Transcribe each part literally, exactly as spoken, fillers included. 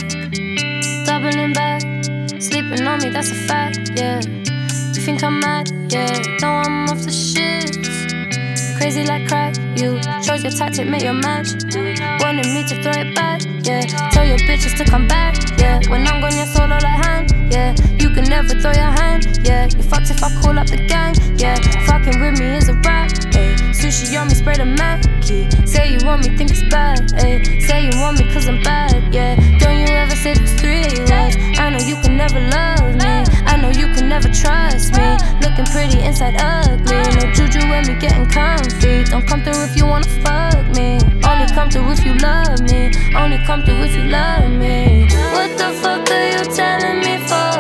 doubling back, sleeping on me, that's a fact, yeah. You think I'm mad, yeah, no, I'm off the shits. Crazy like crack, you chose your tactic, make your match. Wanted me to throw it back, yeah. Tell your bitches to come back, yeah. When I'm gone, you're solo like hand, yeah. You can never throw your hand, yeah. You fucked if I call up the gang, yeah. Fucking with me is a rap, ayy. Sushi on me, spray the Mackie. Say you want me, think it's bad, ayy. Say you want me cause I'm bad, yeah. Don't you ever say those three words. I know you can never love me, I know you can never trust me. Looking pretty inside ugly, no juju when we getting comfy. Don't come through if you wanna fuck me, only come through if you love me, only come through if you love me. What the fuck are you telling me for?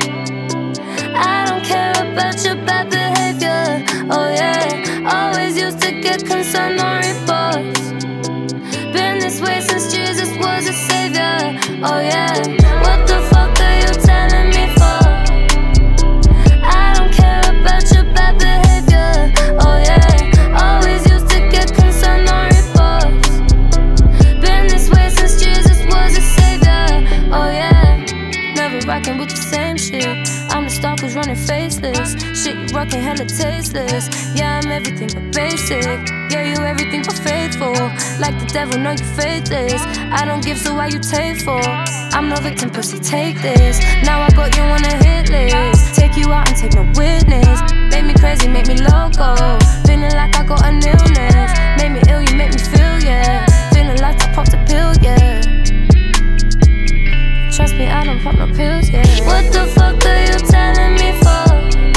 I don't care about your bad behavior, oh yeah. Always used to get concerned on reports. Been this way since Jesus was a savior, oh yeah. What the fuck are you telling me for? I don't care about your bad behavior, oh yeah. Always used to get concerned on reports. Been this way since Jesus was a savior, oh yeah. Never rocking with the same shit. I'm the stalk who's running faceless. Shit, you rockin' hella tasteless. Yeah, I'm everything but basic. Yeah, you everything but faithful. Like the devil, know you faithless. I don't give, so why you take for? I'm no victim, pussy, take this. Now I got you on a hit list. Take you out and take no witness. Make me crazy, make me loco. Feeling like I got an illness. Make me ill, you make me feel, yeah. Feeling like I popped a pill, yeah. Trust me, I don't pop no pills, yeah. What the fuck are you telling me for?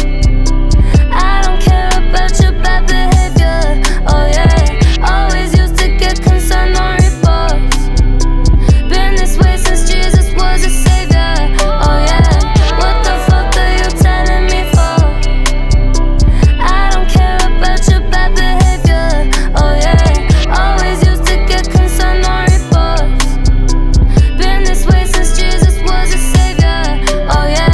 I don't care about your bad behavior, oh yeah. Always used to get concerned on reports. Been this way since Jesus was a savior, oh yeah. What the fuck are you telling me for? I don't care about your bad behavior, oh yeah. Always used to get concerned on reports. Been this way since Jesus was a savior, oh yeah.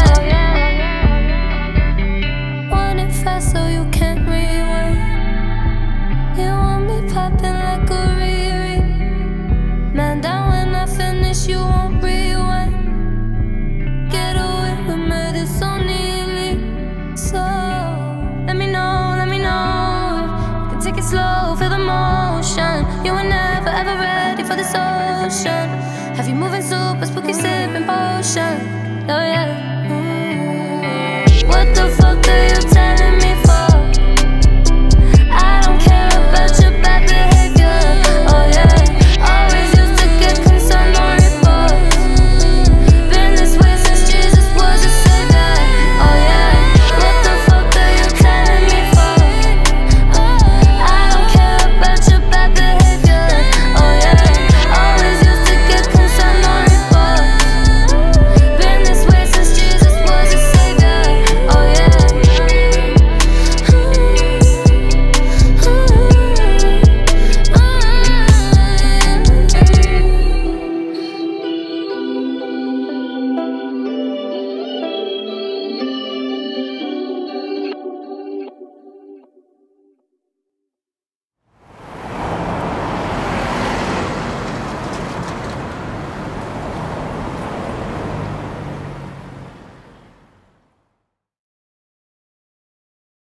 Want it fast so you can't rewind. You want me popping like a Riri. Man down when I finish, you won't rewind. Get away with murder so nearly. So let me know, let me know. You can take it slow, feel the motion. You were never ever ready for this ocean. Have you moving super spooky, sipping potion? Oh yeah.